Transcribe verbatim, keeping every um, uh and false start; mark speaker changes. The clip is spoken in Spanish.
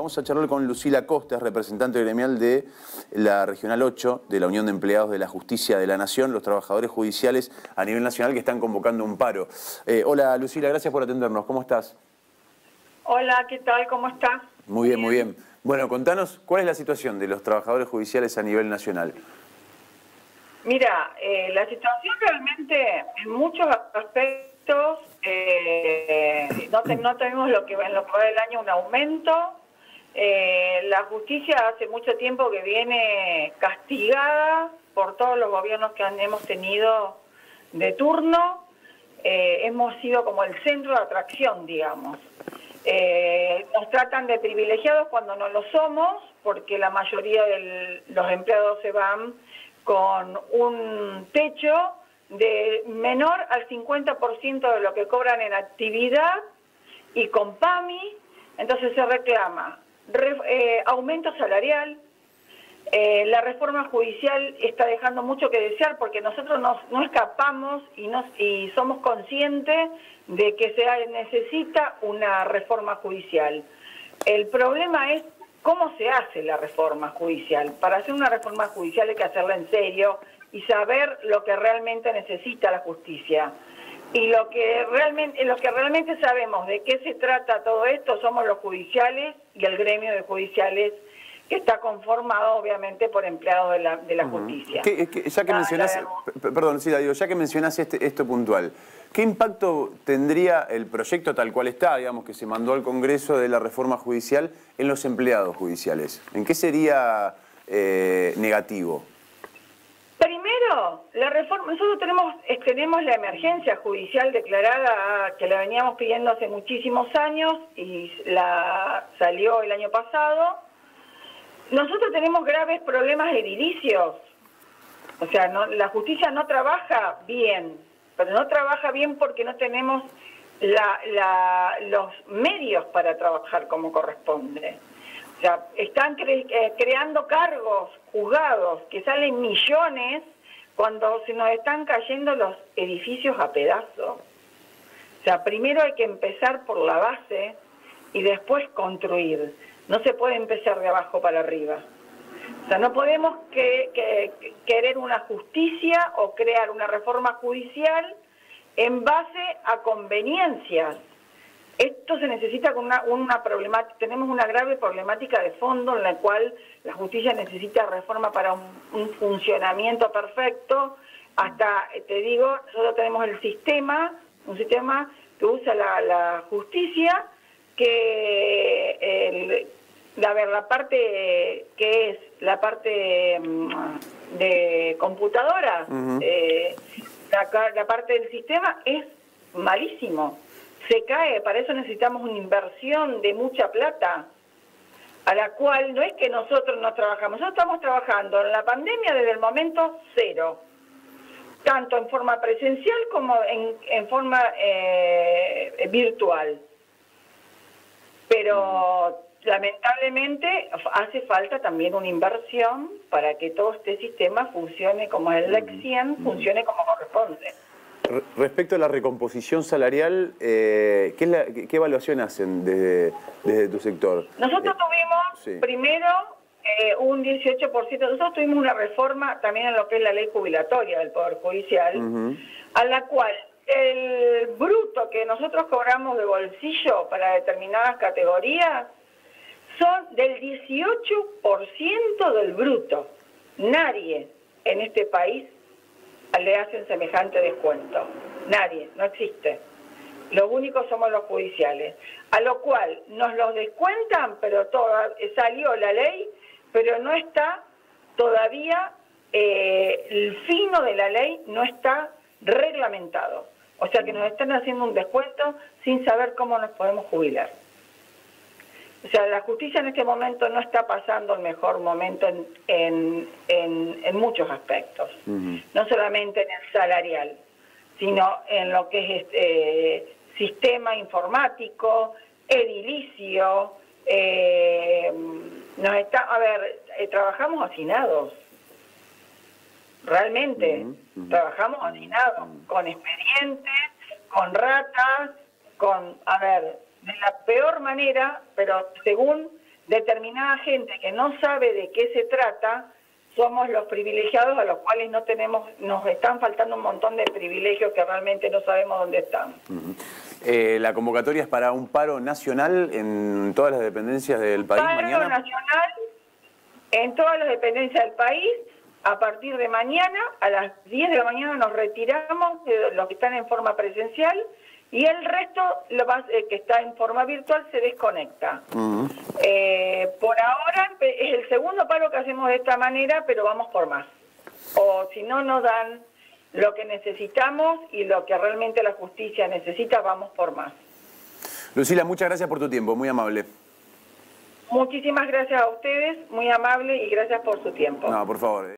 Speaker 1: Vamos a charlar con Lucila Costas, representante gremial de la Regional ocho, de la Unión de Empleados de la Justicia de la Nación, los trabajadores judiciales a nivel nacional que están convocando un paro. Eh, hola Lucila, gracias por atendernos. ¿Cómo estás?
Speaker 2: Hola, ¿qué tal? ¿Cómo estás?
Speaker 1: Muy bien, muy bien. Bueno, contanos, ¿cuál es la situación de los trabajadores judiciales a nivel nacional?
Speaker 2: Mira, eh, la situación realmente en muchos aspectos eh, no, te, no tenemos lo que en lo que va del año un aumento. Eh, la justicia hace mucho tiempo que viene castigada por todos los gobiernos que han, hemos tenido de turno. Eh, hemos sido como el centro de atracción, digamos. Eh, nos tratan de privilegiados cuando no lo somos, porque la mayoría de los empleados se van con un techo de menor al cincuenta por ciento de lo que cobran en actividad y con PAMI. Entonces se reclama re, eh, aumento salarial. Eh, la reforma judicial está dejando mucho que desear porque nosotros no, no escapamos y, nos, y somos conscientes de que se necesita una reforma judicial. El problema es cómo se hace la reforma judicial. Para hacer una reforma judicial hay que hacerla en serio y saber lo que realmente necesita la justicia. Y lo que realmente, lo que realmente sabemos de qué se trata todo esto somos los judiciales y el gremio de judiciales, que está conformado obviamente por empleados de la, de la justicia.
Speaker 1: ¿Qué, qué, ya que
Speaker 2: la,
Speaker 1: mencionás,
Speaker 2: la,
Speaker 1: perdón, sí, digo, ya que mencionás este, esto puntual, ¿qué impacto tendría el proyecto tal cual está, digamos, que se mandó al Congreso de la reforma judicial en los empleados judiciales? ¿En qué sería eh, negativo?
Speaker 2: Primero, la reforma, nosotros tenemos, tenemos la emergencia judicial declarada, que la veníamos pidiendo hace muchísimos años y la salió el año pasado. Nosotros tenemos graves problemas edilicios, o sea, no, la justicia no trabaja bien, pero no trabaja bien porque no tenemos la, la, los medios para trabajar como corresponde. O sea, están cre, eh, creando cargos, juzgados, que salen millones cuando se nos están cayendo los edificios a pedazos. O sea, primero hay que empezar por la base y después construir. No se puede empezar de abajo para arriba. O sea, no podemos que, que, que querer una justicia o crear una reforma judicial en base a conveniencias. Esto se necesita con una, una problemática, tenemos una grave problemática de fondo en la cual la justicia necesita reforma para un, un funcionamiento perfecto. Hasta, te digo, nosotros tenemos el sistema, un sistema que usa la, la justicia, que el, a ver, la parte que es la parte de computadora, uh-huh. eh, la, la parte del sistema es malísimo, se cae. Para eso necesitamos una inversión de mucha plata, a la cual no es que nosotros no trabajamos, nosotros estamos trabajando en la pandemia desde el momento cero, tanto en forma presencial como en, en forma eh, virtual. Pero lamentablemente hace falta también una inversión para que todo este sistema funcione como el L E C cien, funcione como corresponde.
Speaker 1: Respecto a la recomposición salarial, eh, ¿qué, es la, qué, ¿qué evaluación hacen desde, desde tu sector?
Speaker 2: Nosotros
Speaker 1: eh,
Speaker 2: tuvimos
Speaker 1: sí.
Speaker 2: primero eh, un dieciocho por ciento, nosotros tuvimos una reforma también en lo que es la ley jubilatoria del Poder Judicial, uh-huh. a la cual el bruto que nosotros cobramos de bolsillo para determinadas categorías son del dieciocho por ciento del bruto. Nadie en este país le hacen semejante descuento. Nadie, no existe. Lo único somos los judiciales. A lo cual nos los descuentan, pero toda, salió la ley, pero no está todavía, eh, el fino de la ley no está reglamentado. O sea que nos están haciendo un descuento sin saber cómo nos podemos jubilar. O sea, la justicia en este momento no está pasando el mejor momento en, en, en, en muchos aspectos. Uh-huh. No solamente en el salarial, sino en lo que es este, sistema informático, edilicio. Eh, nos está, a ver, eh, trabajamos hacinados. Realmente, uh-huh, uh-huh. trabajamos hacinados, uh-huh. con expedientes, con ratas, con, a ver, de la peor manera, pero según determinada gente que no sabe de qué se trata, somos los privilegiados a los cuales no tenemos, nos están faltando un montón de privilegios que realmente no sabemos dónde están.
Speaker 1: Uh-huh. eh, la convocatoria es para un paro nacional en todas las dependencias del país
Speaker 2: Paro
Speaker 1: mañana.
Speaker 2: nacional en todas las dependencias del país. A partir de mañana, a las diez de la mañana nos retiramos de los que están en forma presencial y el resto, lo más, eh, que está en forma virtual, se desconecta. Uh-huh. eh, por ahora es el segundo paro que hacemos de esta manera, pero vamos por más. O si no nos dan lo que necesitamos y lo que realmente la justicia necesita, vamos por más.
Speaker 1: Lucila, muchas gracias por tu tiempo, muy amable.
Speaker 2: Muchísimas gracias a ustedes, muy amable y gracias por su tiempo.
Speaker 1: No, por favor.